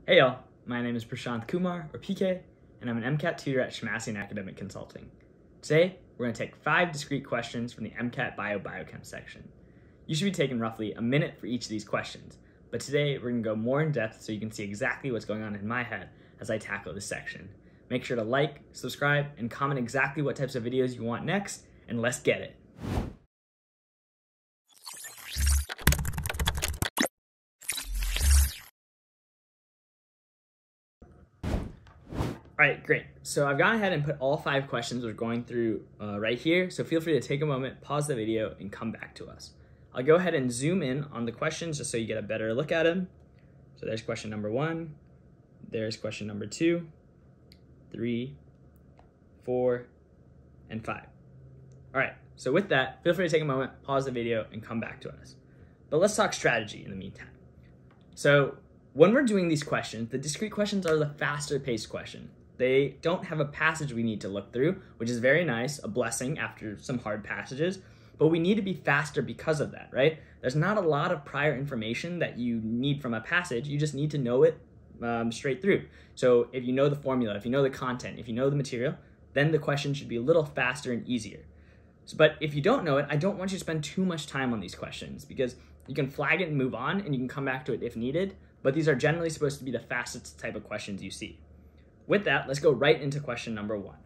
Hey y'all, my name is Prashanth Kumar, or PK, and I'm an MCAT tutor at Shemmassian Academic Consulting. Today, we're going to take 5 discrete questions from the MCAT Biochem section. You should be taking roughly a minute for each of these questions, but today we're going to go more in depth so you can see exactly what's going on in my head as I tackle this section. Make sure to like, subscribe, and comment exactly what types of videos you want next, and let's get it. All right, great. So I've gone ahead and put all 5 questions we're going through right here. So feel free to take a moment, pause the video, and come back to us. I'll go ahead and zoom in on the questions just so you get a better look at them. So there's question number 1. There's question number 2, 3, 4, and 5. All right, so with that, feel free to take a moment, pause the video, and come back to us. But let's talk strategy in the meantime. So when we're doing these questions, the discrete questions are the faster paced question. They don't have a passage we need to look through, which is very nice, a blessing after some hard passages, but we need to be faster because of that, right? There's not a lot of prior information that you need from a passage, you just need to know it straight through. So if you know the formula, if you know the content, if you know the material, then the question should be a little faster and easier. But if you don't know it, I don't want you to spend too much time on these questions because you can flag it and move on and you can come back to it if needed, but these are generally supposed to be the fastest type of questions you see. With that, let's go right into question number 1.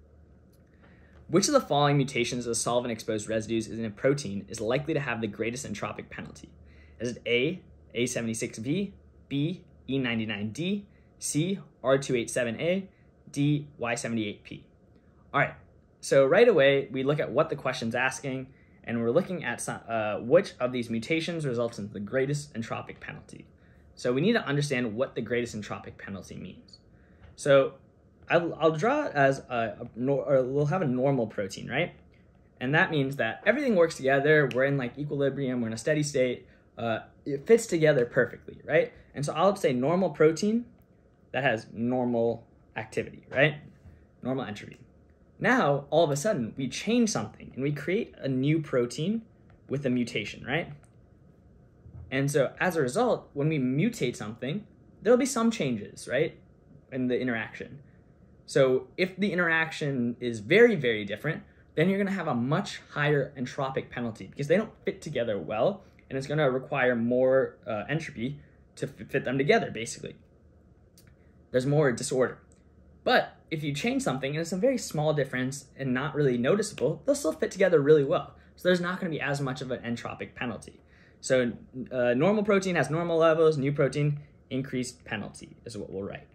Which of the following mutations of solvent-exposed residues in a protein is likely to have the greatest entropic penalty? Is it A, A76V, B, E99D, C, R287A, D, Y78P? All right, so right away, we look at what the question's asking, and we're looking at which of these mutations results in the greatest entropic penalty. So we need to understand what the greatest entropic penalty means. So I'll draw it as we'll have a normal protein, right? And that means that everything works together. We're in like equilibrium. We're in a steady state. It fits together perfectly, right? And so I'll say normal protein that has normal activity, right? Normal entropy. Now, all of a sudden, we change something and we create a new protein with a mutation, right? And so as a result, when we mutate something, there'll be some changes, right, in the interaction. So if the interaction is very, very different, then you're going to have a much higher entropic penalty because they don't fit together well, and it's going to require more entropy to fit them together, basically. There's more disorder. But if you change something and it's a very small difference and not really noticeable, they'll still fit together really well. So there's not going to be as much of an entropic penalty. So normal protein has normal levels, new protein, increased penalty is what we'll write.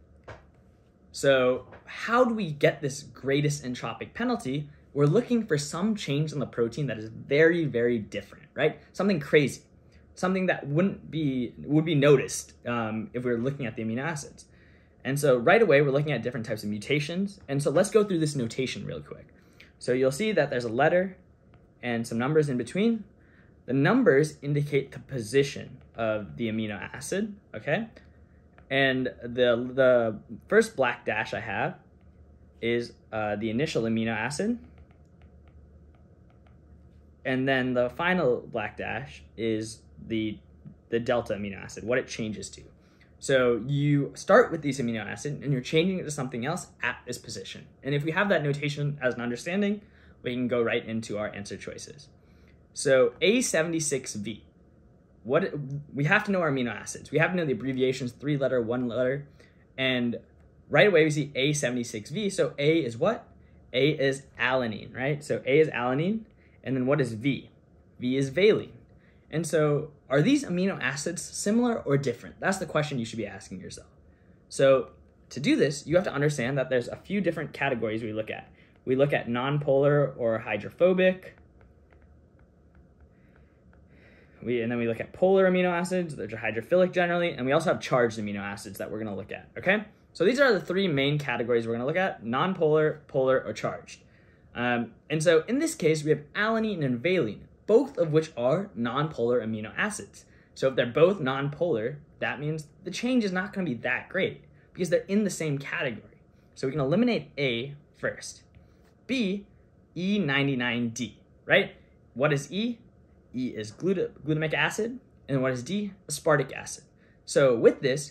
So how do we get this greatest entropic penalty? We're looking for some change in the protein that is very, very different, right? Something crazy, something that would be noticed if we were looking at the amino acids. And so right away, we're looking at different types of mutations. And so let's go through this notation real quick. So you'll see that there's a letter and some numbers in between. The numbers indicate the position of the amino acid, okay? And the first black dash I have is the initial amino acid. And then the final black dash is the delta amino acid, what it changes to. So you start with these amino acid and you're changing it to something else at this position. And if we have that notation as an understanding, we can go right into our answer choices. So A76V, we have to know our amino acids. We have to know the abbreviations, 3-letter, 1-letter, and right away we see A76V. So A is what? A is alanine, right? So A is alanine, and then what is V? V is valine. And so are these amino acids similar or different? That's the question you should be asking yourself. So to do this, you have to understand that there's a few different categories we look at. We look at nonpolar or hydrophobic. And then we look at polar amino acids, which are hydrophilic generally, and we also have charged amino acids that we're going to look at, okay? So these are the 3 main categories we're going to look at: nonpolar, polar, or charged. And so in this case, we have alanine and valine, both of which are nonpolar amino acids. So if they're both nonpolar, that means the change is not going to be that great because they're in the same category. So we can eliminate A first. B, E99D, right? What is E? E is glutamic acid, and what is D? Aspartic acid. So with this,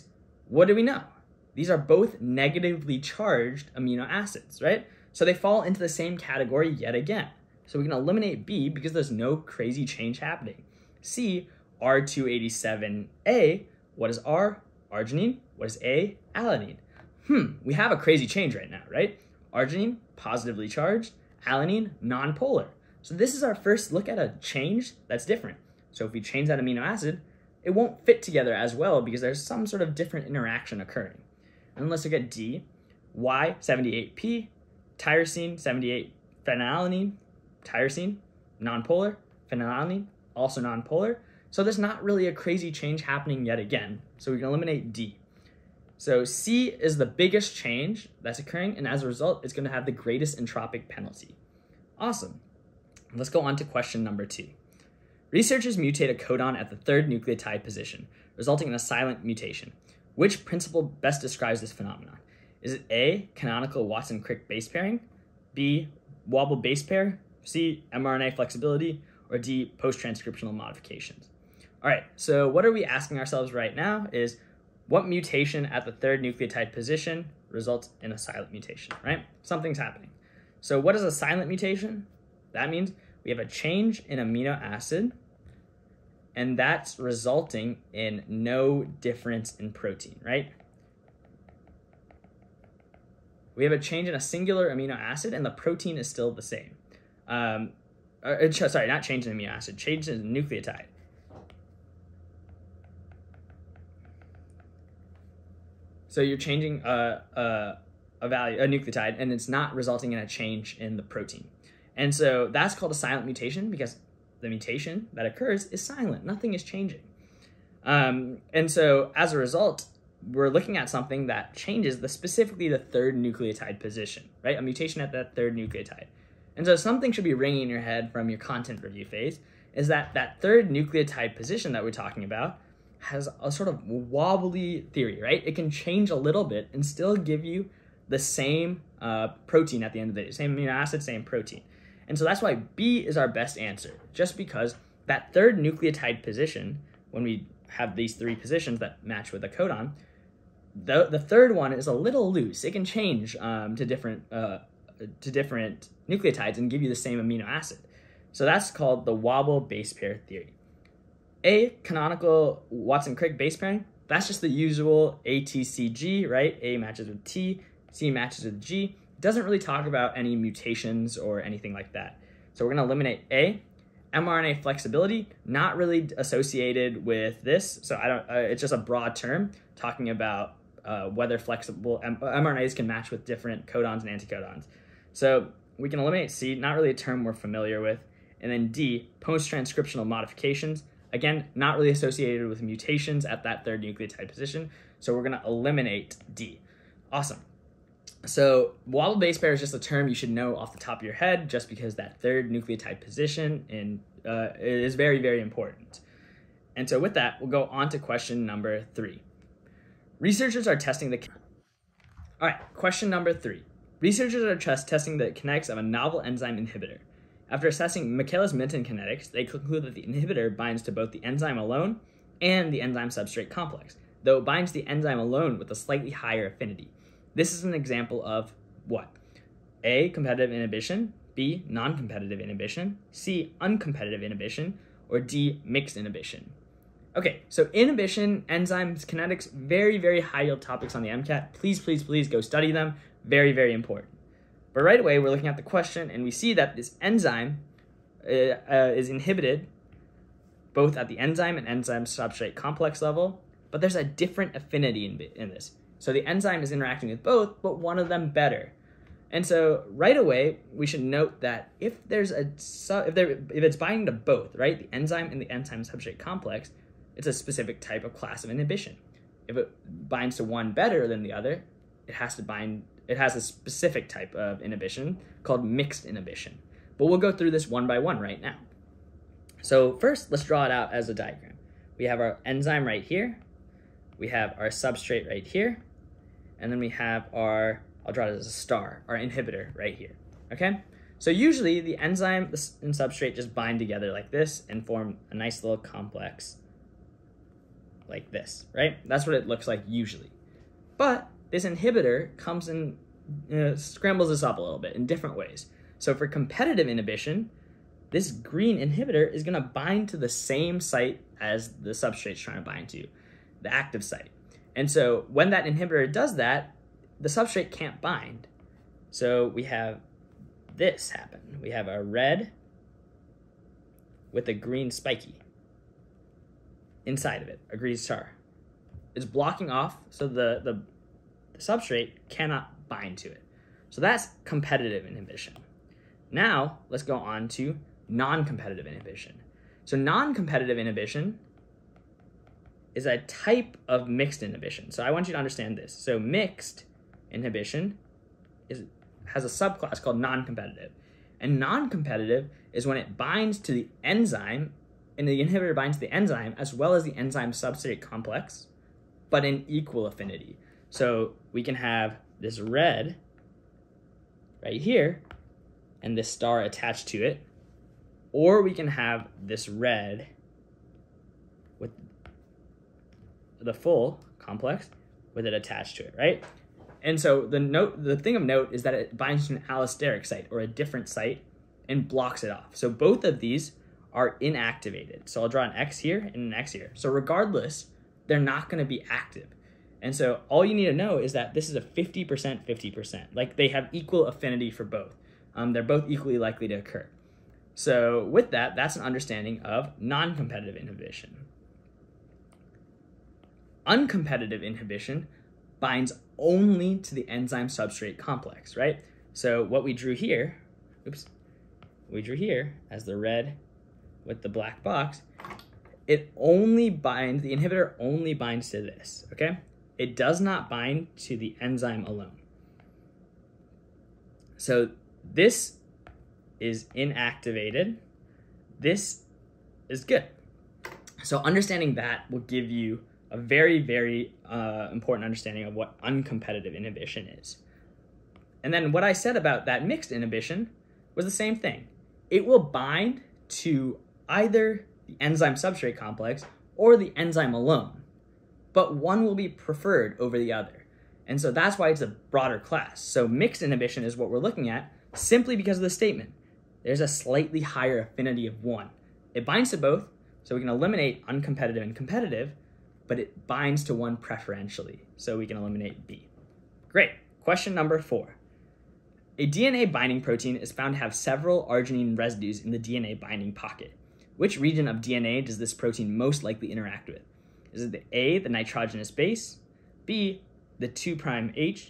what do we know? These are both negatively charged amino acids, right? So they fall into the same category yet again. So we can eliminate B because there's no crazy change happening. C, R287A, what is R? Arginine. What is A? Alanine. We have a crazy change right now, right? Arginine, positively charged. Alanine, nonpolar. So this is our first look at a change that's different. So if we change that amino acid, it won't fit together as well because there's some sort of different interaction occurring. And let's look at D, Y78P, tyrosine 78 phenylalanine, tyrosine, nonpolar, phenylalanine, also nonpolar. So there's not really a crazy change happening yet again. So we can eliminate D. So C is the biggest change that's occurring, and as a result, it's going to have the greatest entropic penalty. Awesome. Let's go on to question number 2. Researchers mutate a codon at the third nucleotide position, resulting in a silent mutation. Which principle best describes this phenomenon? Is it A, canonical Watson-Crick base pairing, B, wobble base pair, C, mRNA flexibility, or D, post-transcriptional modifications? All right, so what are we asking ourselves right now is what mutation at the third nucleotide position results in a silent mutation, right? Something's happening. So what is a silent mutation? That means we have a change in amino acid, and that's resulting in no difference in protein, right? We have a change in a singular amino acid, and the protein is still the same. Sorry, not change in amino acid, change in nucleotide. So you're changing a nucleotide, and it's not resulting in a change in the protein. And so that's called a silent mutation because the mutation that occurs is silent. Nothing is changing. And so as a result, we're looking at something that changes specifically the third nucleotide position, right? A mutation at that third nucleotide. And so something should be ringing in your head from your content review phase is that third nucleotide position that we're talking about has a sort of wobbly theory, right? It can change a little bit and still give you the same protein at the end of the day, same amino acid, same protein. And so that's why B is our best answer, just because that third nucleotide position, when we have these 3 positions that match with a codon, the third one is a little loose. It can change to different nucleotides and give you the same amino acid. So that's called the wobble base pair theory. A, canonical Watson-Crick base pairing, that's just the usual ATCG, right? A matches with T, C matches with G. It doesn't really talk about any mutations or anything like that. So we're going to eliminate A. mRNA flexibility, not really associated with this. So it's just a broad term talking about whether flexible mRNAs can match with different codons and anticodons. So we can eliminate C, not really a term we're familiar with. And then D, post-transcriptional modifications. Again, not really associated with mutations at that third nucleotide position. So we're going to eliminate D. Awesome. So wobble base pair is just a term you should know off the top of your head just because that third nucleotide position is very, very important. And so with that, we'll go on to question number 3. Researchers are testing the... All right, question number 3. Researchers are testing the kinetics of a novel enzyme inhibitor. After assessing Michaelis-Menten kinetics, they conclude that the inhibitor binds to both the enzyme alone and the enzyme substrate complex, though it binds the enzyme alone with a slightly higher affinity. This is an example of what? A, competitive inhibition, B, non-competitive inhibition, C, uncompetitive inhibition, or D, mixed inhibition. Okay, so inhibition, enzymes, kinetics, very, very high yield topics on the MCAT. Please, please, please go study them. Very, very important. But right away, we're looking at the question, and we see that this enzyme is inhibited both at the enzyme and enzyme substrate complex level, but there's a different affinity in this. So the enzyme is interacting with both, but one of them better. And so right away, we should note that if it's binding to both, right, the enzyme and the enzyme substrate complex, it's a specific type of class of inhibition. If it binds to one better than the other, it has a specific type of inhibition called mixed inhibition. But we'll go through this one by one right now. So first, let's draw it out as a diagram. We have our enzyme right here. We have our substrate right here. And then we have our, I'll draw it as a star, our inhibitor right here, okay? So usually the enzyme and substrate just bind together like this and form a nice little complex like this, right? That's what it looks like usually. But this inhibitor comes and scrambles this up a little bit in different ways. So for competitive inhibition, this green inhibitor is going to bind to the same site as the substrate's trying to bind to, the active site. And so when that inhibitor does that, the substrate can't bind. So we have this happen. We have a red with a green spiky inside of it, a green star. It's blocking off, so the substrate cannot bind to it. So that's competitive inhibition. Now let's go on to non-competitive inhibition. So non-competitive inhibition is a type of mixed inhibition. So I want you to understand this. So mixed inhibition has a subclass called non-competitive. And non-competitive is when it binds to the enzyme, and the inhibitor binds to the enzyme as well as the enzyme substrate complex, but in equal affinity. So we can have this red right here and this star attached to it, or we can have this red with the full complex with it attached to it, right? And so the thing of note is that it binds to an allosteric site or a different site and blocks it off. So both of these are inactivated. So I'll draw an X here and an X here. So regardless, they're not going to be active. And so all you need to know is that this is a 50%, 50%. Like they have equal affinity for both. They're both equally likely to occur. So with that, that's an understanding of non-competitive inhibition. Uncompetitive inhibition binds only to the enzyme substrate complex, right? So what we drew here, as the red with the black box, the inhibitor only binds to this, okay? It does not bind to the enzyme alone. So this is inactivated. This is good. So understanding that will give you a very, very important understanding of what uncompetitive inhibition is. And then what I said about that mixed inhibition was the same thing. It will bind to either the enzyme substrate complex or the enzyme alone, but one will be preferred over the other. And so that's why it's a broader class. So mixed inhibition is what we're looking at simply because of the statement. There's a slightly higher affinity of one. It binds to both, so we can eliminate uncompetitive and competitive, but it binds to one preferentially, so we can eliminate B. Great. Question number 4. A DNA binding protein is found to have several arginine residues in the DNA binding pocket. Which region of DNA does this protein most likely interact with? Is it A, the nitrogenous base, B, the 2'H,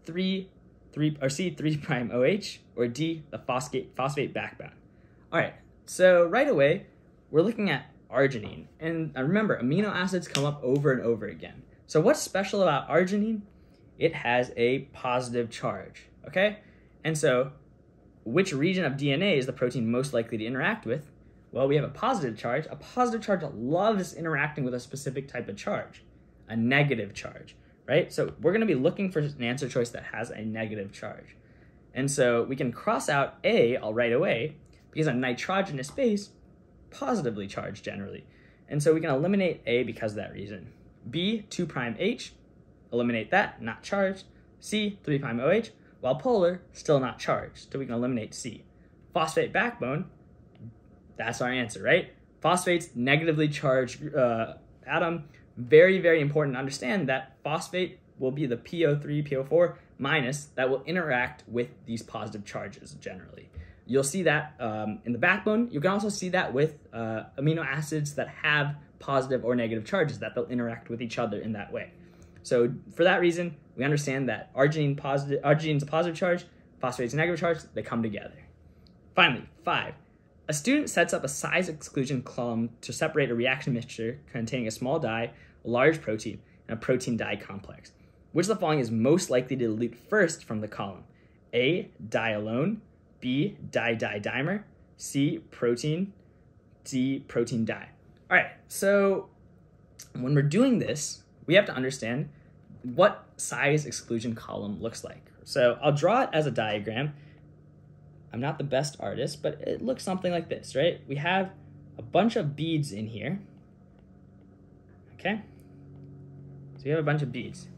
C, 3'OH, or D, the phosphate backbone? All right, so right away, we're looking at arginine. And remember, amino acids come up over and over again. So what's special about arginine? It has a positive charge, okay? And so which region of DNA is the protein most likely to interact with? Well, we have a positive charge. A positive charge loves interacting with a specific type of charge, a negative charge, right? So we're going to be looking for an answer choice that has a negative charge. And so we can cross out A right away because a nitrogenous base, positively charged generally. And so we can eliminate A because of that reason. B, 2'H, eliminate that, not charged. C, 3'OH, while polar, still not charged. So we can eliminate C. Phosphate backbone, that's our answer, right? Phosphate's negatively charged atom. Very, very important to understand that phosphate will be the PO3, PO4 minus that will interact with these positive charges generally. You'll see that in the backbone. You can also see that with amino acids that have positive or negative charges, that they'll interact with each other in that way. So for that reason, we understand that argine's a positive charge, phosphate's a negative charge, they come together. Finally, 5. A student sets up a size exclusion column to separate a reaction mixture containing a small dye, a large protein, and a protein dye complex. Which of the following is most likely to elute first from the column? A, dye alone, B, dye-dye-dimer, C, protein, D, protein dye. All right, so when we're doing this, we have to understand what size exclusion column looks like. So I'll draw it as a diagram. I'm not the best artist, but it looks something like this, right? We have a bunch of beads in here, okay? So you have a bunch of beads.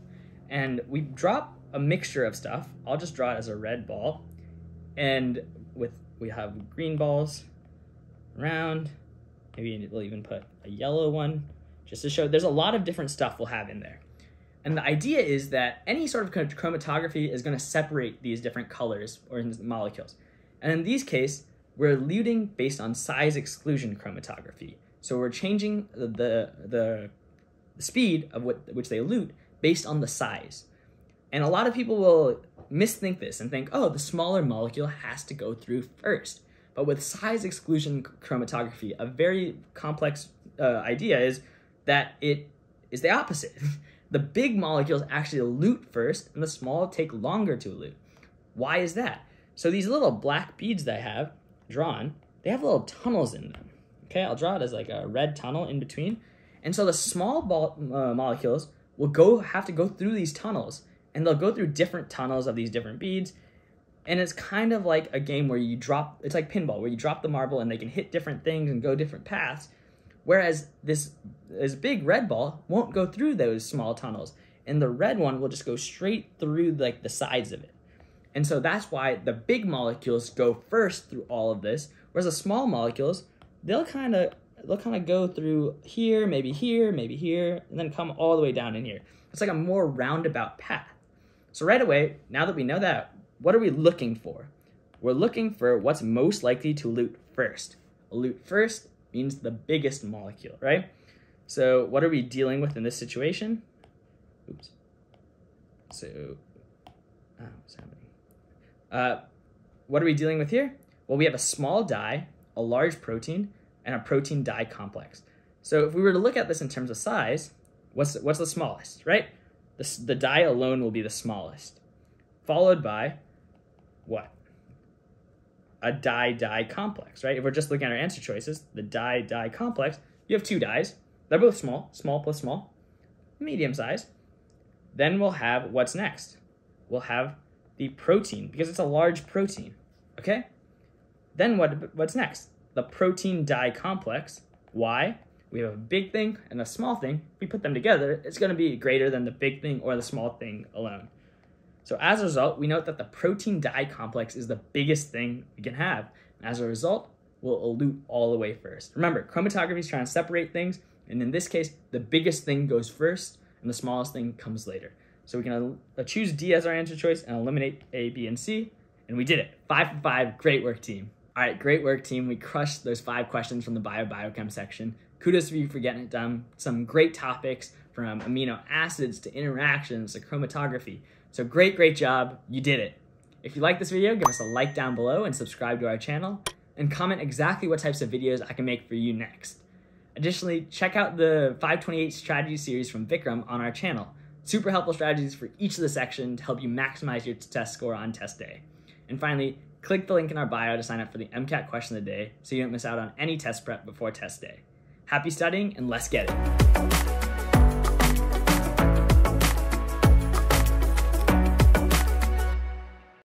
And we drop a mixture of stuff. I'll just draw it as a red ball. And we have green balls around. Maybe we'll even put a yellow one just to show there's a lot of different stuff we'll have in there. And the idea is that any sort of chromatography is going to separate these different colors or molecules. And in these cases, we're eluting based on size exclusion chromatography. So we're changing the speed of which they elute based on the size. And a lot of people will misthink this and think, oh, the smaller molecule has to go through first. But with size exclusion chromatography, a very complex idea is that it is the opposite. The big molecules actually elute first, and the small take longer to elute. Why is that? So these little black beads that I have drawn, they have little tunnels in them. Okay, I'll draw it as like a red tunnel in between. And so the small molecules will have to go through these tunnels, and they'll go through different tunnels of these different beads. And it's kind of like a game where it's like pinball, where you drop the marble and they can hit different things and go different paths. Whereas this big red ball won't go through those small tunnels, and the red one will just go straight through like the sides of it. And so that's why the big molecules go first through all of this, whereas the small molecules, they'll kind of go through here, maybe here, and then come all the way down in here. It's like a more roundabout path. So right away, now that we know that, what are we looking for? We're looking for what's most likely to elute first. Elute first means the biggest molecule, right? So what are we dealing with in this situation? Oops. So, what's happening? What are we dealing with here? Well, we have a small dye, a large protein, and a protein dye complex. So if we were to look at this in terms of size, what's the smallest, right? The dye alone will be the smallest, followed by what? A dye-dye complex, right? If we're just looking at our answer choices, the dye-dye complex, you have two dyes. They're both small, small plus small, medium size. Then we'll have what's next? We'll have the protein, because it's a large protein, okay? Then what's next? The protein dye complex. Why? We have a big thing and a small thing. If we put them together, it's going to be greater than the big thing or the small thing alone. So as a result, we note that the protein dye complex is the biggest thing we can have. And as a result, we'll elute all the way first. Remember, chromatography is trying to separate things, and in this case, the biggest thing goes first, and the smallest thing comes later. So we can choose D as our answer choice and eliminate A, B, and C, and we did it. 5 for 5, great work, team. All right, great work, team. We crushed those 5 questions from the Biochem section. Kudos to you for getting it done. Some great topics from amino acids to interactions to chromatography. So great job. You did it. If you like this video, give us a like down below and subscribe to our channel, and comment exactly what types of videos I can make for you next. Additionally, check out the 528 strategy series from Vikram on our channel. Super helpful strategies for each of the sections to help you maximize your test score on test day. And finally, click the link in our bio to sign up for the MCAT question of the day so you don't miss out on any test prep before test day. Happy studying, and let's get it.